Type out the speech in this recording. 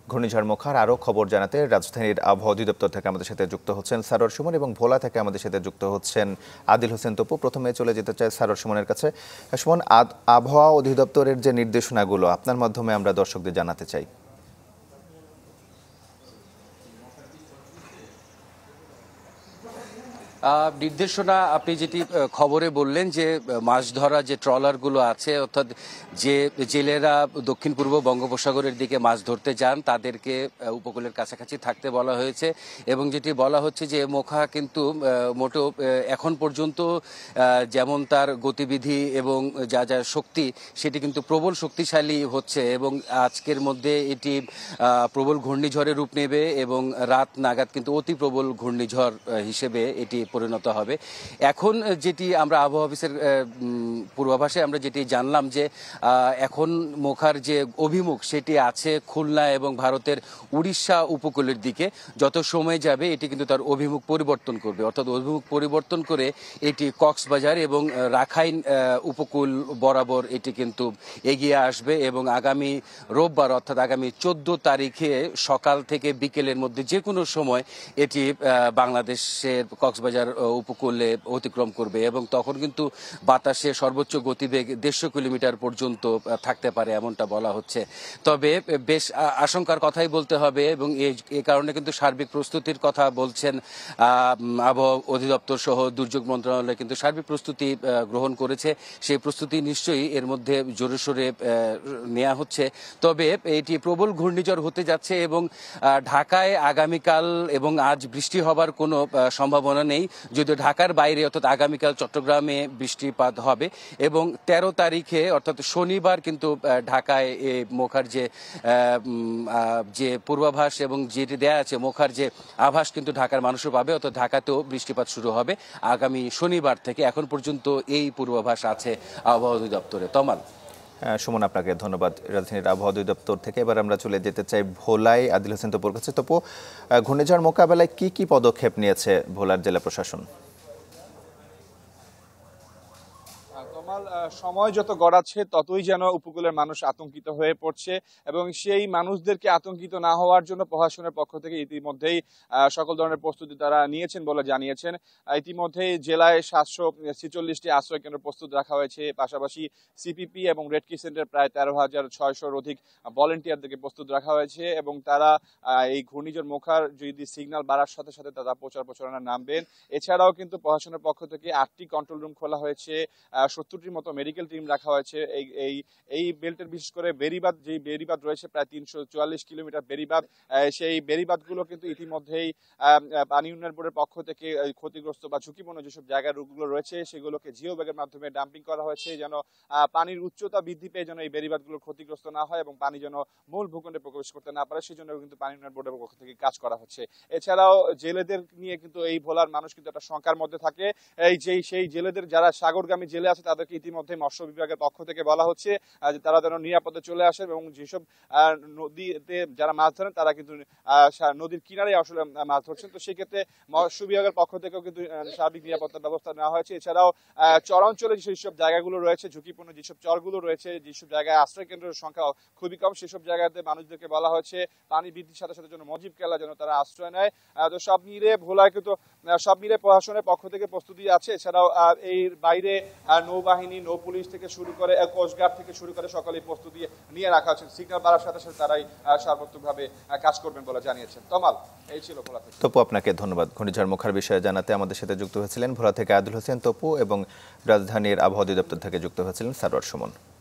ঘূর্ণিঝড় মোখার আরও খবর জানাতে রাজধানীর আবহাওয়া অধিদপ্তর থেকে আমাদের সাথে যুক্ত হচ্ছেন সারোয়ার সুমন এবং ভোলা থেকে আমাদের সাথে যুক্ত হচ্ছেন আদিল হোসেন তপু। প্রথমে চলে যেতে চাই সারোয়ার সুমনের কাছে। সুমন, আবহাওয়া অধিদপ্তরের যে নির্দেশনাগুলো আপনার মাধ্যমে আমরা দর্শকদের জানাতে চাই। নির্দেশনা আপনি যেটি খবরে বললেন যে মাছ ধরা যে ট্রলারগুলো আছে, অর্থাৎ যে জেলেরা দক্ষিণ পূর্ব বঙ্গোপসাগরের দিকে মাছ ধরতে যান তাদেরকে উপকূলের কাছাকাছি থাকতে বলা হয়েছে। এবং যেটি বলা হচ্ছে যে মোখা কিন্তু মোটেও এখন পর্যন্ত যেমন তার গতিবিধি এবং যা যা শক্তি সেটি কিন্তু প্রবল শক্তিশালী হচ্ছে এবং আজকের মধ্যে এটি প্রবল ঘূর্ণিঝড়ে রূপ নেবে এবং রাত নাগাদ কিন্তু অতি প্রবল ঘূর্ণিঝড় হিসেবে এটি পরিণত হবে। এখন যেটি আমরা আবহাওয়া অফিসের পূর্বাভাসে আমরা যেটি জানলাম যে এখন মোখার যে অভিমুখ সেটি আছে খুলনা এবং ভারতের উড়িষ্যা উপকূলের দিকে। যত সময় যাবে এটি কিন্তু তার অভিমুখ পরিবর্তন করবে, অর্থাৎ অভিমুখ পরিবর্তন করে এটি কক্সবাজার এবং রাখাইন উপকূল বরাবর এটি কিন্তু এগিয়ে আসবে এবং আগামী রোববার অর্থাৎ আগামী 14 তারিখে সকাল থেকে বিকেলের মধ্যে যে কোনো সময় এটি বাংলাদেশের কক্সবাজার উপকূলে অতিক্রম করবে এবং তখন কিন্তু বাতাসে সর্বোচ্চ গতিবেগ 150 কিলোমিটার পর্যন্ত থাকতে পারে এমনটা বলা হচ্ছে। তবে বেশ আশঙ্কার কথাই বলতে হবে এবং এই কারণে কিন্তু সার্বিক প্রস্তুতির কথা বলছেন আবহাওয়া অধিদপ্তর সহ দুর্যোগ মন্ত্রণালয় কিন্তু সার্বিক প্রস্তুতি গ্রহণ করেছে। সেই প্রস্তুতি নিশ্চয়ই এর মধ্যে জোরে সোরে নেওয়া হচ্ছে। তবে এটি প্রবল ঘূর্ণিঝড় হতে যাচ্ছে এবং ঢাকায় আগামীকাল এবং আজ বৃষ্টি হবার কোনো সম্ভাবনা নেই, যদিও ঢাকার বাইরে অর্থাৎ আগামীকাল চট্টগ্রামে বৃষ্টিপাত হবে এবং 13 তারিখে অর্থাৎ শনিবার কিন্তু ঢাকায় মোখার যে পূর্বাভাস এবং যেটি দেয়া আছে মোখার যে আভাস কিন্তু ঢাকার মানুষও পাবে, অর্থাৎ ঢাকাতেও বৃষ্টিপাত শুরু হবে আগামী শনিবার থেকে। এখন পর্যন্ত এই পূর্বাভাস আছে আবহাওয়া অধিদপ্তরে। তমাল। সুমন, আপনাকে ধন্যবাদ রাজধানীর আবহাওয়া অধিদপ্তর থেকে। এবার আমরা চলে যেতে চাই ভোলায় আদিল হোসেন তপুর কাছে। তপু, ঘূর্ণিঝড় মোকাবেলায় কি পদক্ষেপ নিয়েছে ভোলার জেলা প্রশাসন? সময় যত গড়াচ্ছে ততই যেন উপকূলের মানুষ আতঙ্কিত হয়ে পড়ছে এবং সেই মানুষদেরকে আতঙ্কিত না হওয়ার জন্য প্রশাসনের পক্ষ থেকে ইতিমধ্যেই সকল ধরনের প্রস্তুতি তারা নিয়েছেন বলে জানিয়েছেন। ইতিমধ্যেই জেলায় 746টি আশ্রয় কেন্দ্র প্রস্তুত রাখা হয়েছে। পাশাপাশি সিপিপি এবং রেড ক্রিসেন্টের প্রায় 13,600-র অধিক ভলেন্টিয়ারদেরকে প্রস্তুত রাখা হয়েছে এবং তারা এই ঘূর্ণিঝড় মোখার যদি সিগন্যাল বাড়ার সাথে সাথে তারা প্রচারণা নামবেন। এছাড়াও কিন্তু প্রশাসনের পক্ষ থেকে 8টি কন্ট্রোল রুম খোলা হয়েছে, 70টির মতো মেডিকেল টিম রাখা হয়েছে। এই বেল্টের বিশেষ করে বেড়িবাঁধ রয়েছে প্রায় 344 কিলোমিটার বেড়িবাঁধ। সেই বেড়িবাঁধগুলো কিন্তু ইতিমধ্যেই পানি উন্নয়ন বোর্ডের পক্ষ থেকে ক্ষতিগ্রস্ত বা ঝুঁকিপূর্ণ যেসব জায়গার রোগগুলো রয়েছে সেগুলোকে জিও ব্যাগের মাধ্যমে ডাম্পিং করা হয়েছে যেন পানির উচ্চতা বৃদ্ধি পেয়ে যেন এই বেড়িবাঁধগুলো ক্ষতিগ্রস্ত না হয় এবং পানি যেন মূল ভূখণ্ডে প্রবেশ করতে না পারে, সেই জন্য কিন্তু পানি উন্নয়ন বোর্ডের পক্ষ থেকে কাজ করা হচ্ছে। এছাড়াও জেলেদের নিয়ে কিন্তু এই ভোলার মানুষ কিন্তু একটা শঙ্কার মধ্যে থাকে। সেই জেলেদের যারা সাগরগামী জেলে আছে তাদেরকে ইতিমধ্যে মৎস্য বিভাগের পক্ষ থেকে বলা হচ্ছে যে তারা যেন নিরাপদে চলে আসে এবং যেসব নদীতে যারা মাছ ধরেন তারা কিন্তু নদীর কিনারে আসলে মাছ ধরছেন। তো সেক্ষেত্রে মৎস্য বিভাগের পক্ষ থেকেও কিন্তু সার্বিক নিরাপত্তার ব্যবস্থা নেওয়া হয়েছে। এছাড়াও চরাঞ্চলে যেসব জায়গাগুলো রয়েছে, ঝুঁকিপূর্ণ যেসব চরগুলো রয়েছে, যেসব জায়গায় আশ্রয় কেন্দ্রের সংখ্যা খুবই কম, সেসব জায়গাতে মানুষদেরকে বলা হয়েছে পানি বৃদ্ধির সাথে সাথে যেন মজিব কেলা যেন তারা আশ্রয় নেয়। তো সব মিলে ভোলায় কিন্তু সব মিলে প্রশাসনের পক্ষ থেকে প্রস্তুতি আছে। এছাড়াও এই বাইরে নৌবাহিনী, নৌ পুলিশ থেকে শুরু করে কোস্টগার্ড থেকে শুরু করে সকলেই প্রস্তুতি নিয়ে রাখা হচ্ছে। সিগন্যাল বাড়ার সাথে সাথে তারাই সর্বোত্তমভাবে কাজ করবেন বলে জানিয়েছেন। তমাল, এই ছিল ভোলা থেকে। তপু, আপনাকে ধন্যবাদ। ঘূর্ণিঝড় মোখার বিষয়ে জানাতে আমাদের সাথে যুক্ত হয়েছিলেন ভোলা থেকে আদিল হোসেন তপু এবং রাজধানীর আবহাওয়া অধিদপ্তর থেকে যুক্ত হয়েছিলেন সারোয়ার সুমন।